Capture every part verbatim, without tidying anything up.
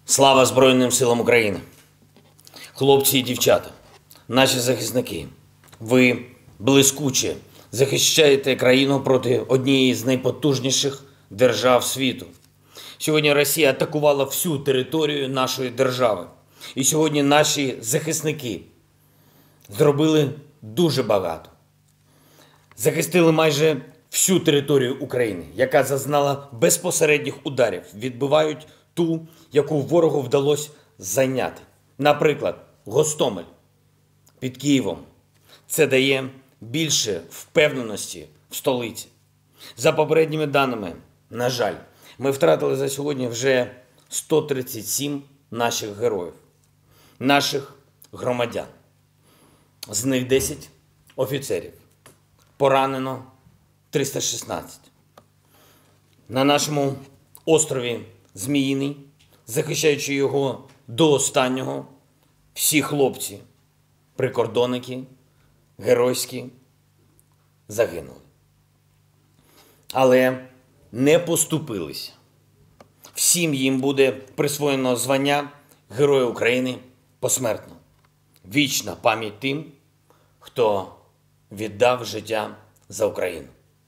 Слава Збройним силам України! Хлопці і дівчата, наші захисники, ви блискуче захищаєте країну проти однієї з найпотужніших держав світу. Сьогодні Росія атакувала всю територію нашої держави. І сьогодні наші захисники зробили дуже багато. Захистили майже всю територію України, яка зазнала безпосередніх ударів, відбивають ту, яку ворогу вдалося зайняти. Наприклад, Гостомель під Києвом. Це дає більше впевненості в столиці. За попередніми даними, на жаль, ми втратили за сьогодні вже сто тридцять сім наших героїв, наших громадян. З них десять офіцерів. Поранено триста шістнадцять. На нашому острові Зміїний, захищаючи його до останнього, всі хлопці, прикордонники, геройські, загинули. Але не поступилися. Всім їм буде присвоєно звання Героя України посмертно. Вічна пам'ять тим, хто віддав життя за Україну.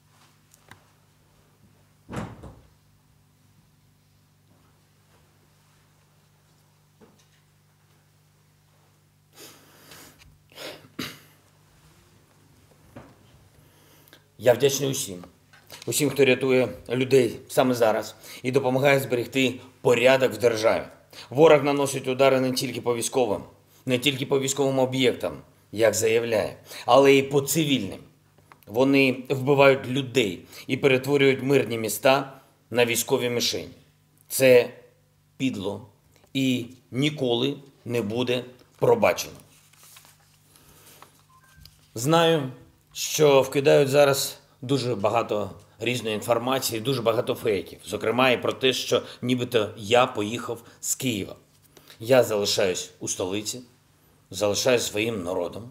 Я вдячний усім, усім, хто рятує людей саме зараз і допомагає зберегти порядок в державі. Ворог наносить удари не тільки по військовим, не тільки по військовим об'єктам, як заявляє, але й по цивільним. Вони вбивають людей і перетворюють мирні міста на військові мішені. Це підло і ніколи не буде пробачено. Знаю, що вкидають зараз дуже багато різної інформації, дуже багато фейків. Зокрема, і про те, що нібито я поїхав з Києва. Я залишаюсь у столиці, залишаюсь своїм народом.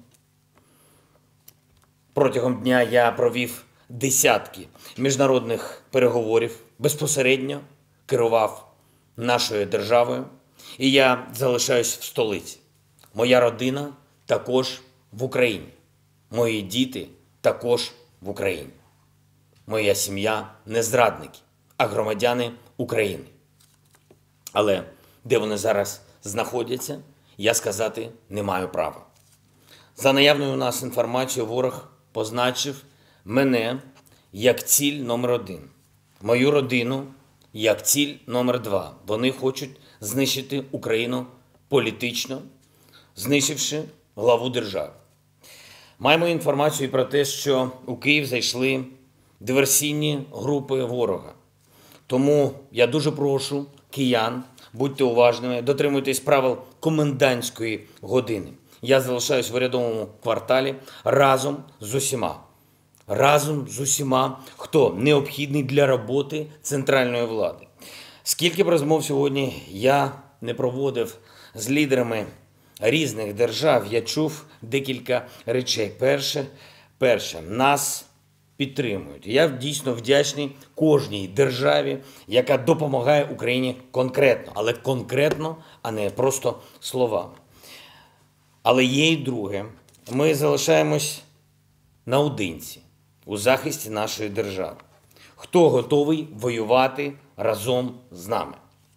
Протягом дня я провів десятки міжнародних переговорів, безпосередньо керував нашою державою, і я залишаюсь в столиці. Моя родина також в Україні. Мої діти також в Україні. Моя сім'я не зрадники, а громадяни України. Але де вони зараз знаходяться, я сказати не маю права. За наявною у нас інформацією, ворог позначив мене як ціль номер один. Мою родину як ціль номер два. Вони хочуть знищити Україну політично, знищивши главу держави. Маємо інформацію про те, що у Київ зайшли диверсійні групи ворога. Тому я дуже прошу киян, будьте уважними, дотримуйтесь правил комендантської години. Я залишаюсь в урядовому кварталі разом з усіма. Разом з усіма, хто необхідний для роботи центральної влади. Скільки б розмов сьогодні я не проводив з лідерами різних держав, я чув декілька речей. Перше, перше, нас підтримують. Я дійсно вдячний кожній державі, яка допомагає Україні конкретно. Але конкретно, а не просто словами. Але є й друге. Ми залишаємось наодинці у захисті нашої держави. Хто готовий воювати разом з нами?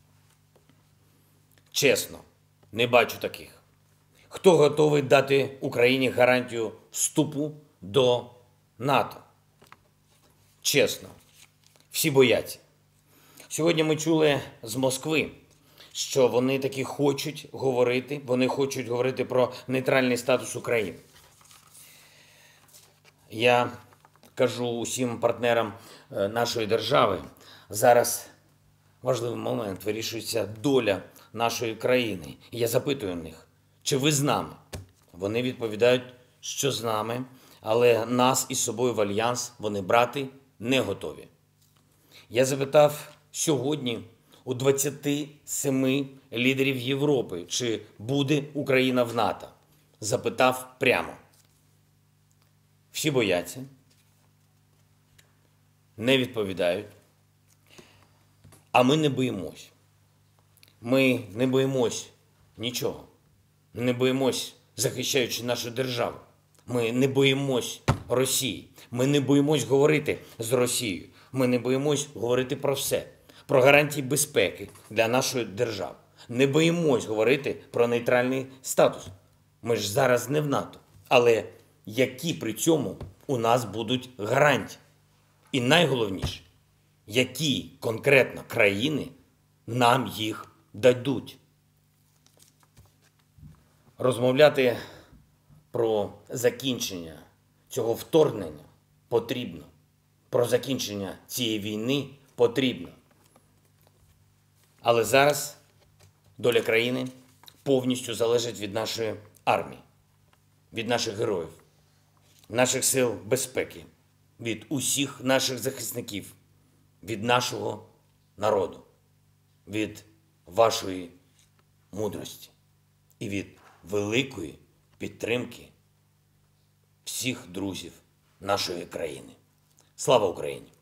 Чесно, не бачу таких. Хто готовий дати Україні гарантію вступу до НАТО? Чесно, всі бояться. Сьогодні ми чули з Москви, що вони таки хочуть говорити, вони хочуть говорити про нейтральний статус України. Я кажу усім партнерам нашої держави, зараз важливий момент, вирішується доля нашої країни. І я запитую в них, чи ви з нами? Вони відповідають, що з нами, але нас із собою в альянс вони брати не готові. Я запитав сьогодні у двадцяти семи лідерів Європи, чи буде Україна в НАТО. Запитав прямо. Всі бояться, не відповідають, а ми не боїмось. Ми не боїмось нічого. Не боїмось, захищаючи нашу державу. Ми не боїмось Росії. Ми не боїмось говорити з Росією. Ми не боїмось говорити про все. Про гарантії безпеки для нашої держави. Не боїмось говорити про нейтральний статус. Ми ж зараз не в НАТО. Але які при цьому у нас будуть гарантії? І найголовніше, які конкретно країни нам їх дадуть? Розмовляти про закінчення цього вторгнення потрібно. Про закінчення цієї війни потрібно. Але зараз доля країни повністю залежить від нашої армії, від наших героїв, наших сил безпеки, від усіх наших захисників, від нашого народу, від вашої мудрості і від великої підтримки всіх друзів нашої країни. Слава Україні!